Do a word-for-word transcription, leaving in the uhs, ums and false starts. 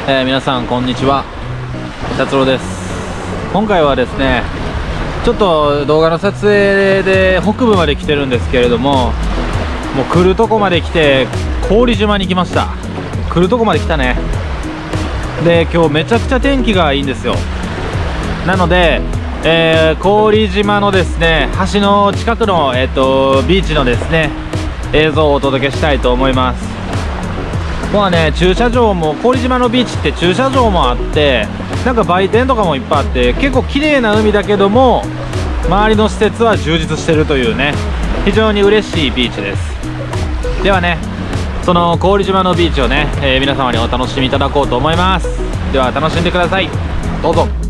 えー、皆さんこんにちは、達郎です。今回はですね、ちょっと動画の撮影で北部まで来てるんですけれども、もう来るとこまで来て郡島に来ました。来るとこまで来たね。で、今日めちゃくちゃ天気がいいんですよ。なので、えー、郡島のですね、橋の近くの、えーと、ビーチのですね映像をお届けしたいと思います。まあね、駐車場も郡島のビーチって駐車場もあって、なんか売店とかもいっぱいあって、結構綺麗な海だけども周りの施設は充実してるというね、非常に嬉しいビーチです。ではね、その郡島のビーチをね、えー、皆様にお楽しみいただこうと思います。では楽しんでください。どうぞ。